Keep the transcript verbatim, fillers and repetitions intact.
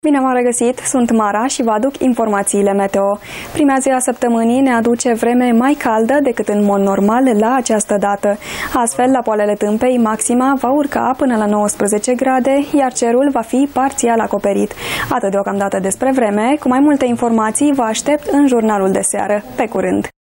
Bine v-am regăsit, sunt Mara și vă aduc informațiile meteo. Prima zi a săptămânii ne aduce vreme mai caldă decât în mod normal la această dată. Astfel, la poalele Tâmpei, maxima va urca până la nouăsprezece grade, iar cerul va fi parțial acoperit. Atât deocamdată despre vreme, cu mai multe informații vă aștept în jurnalul de seară. Pe curând!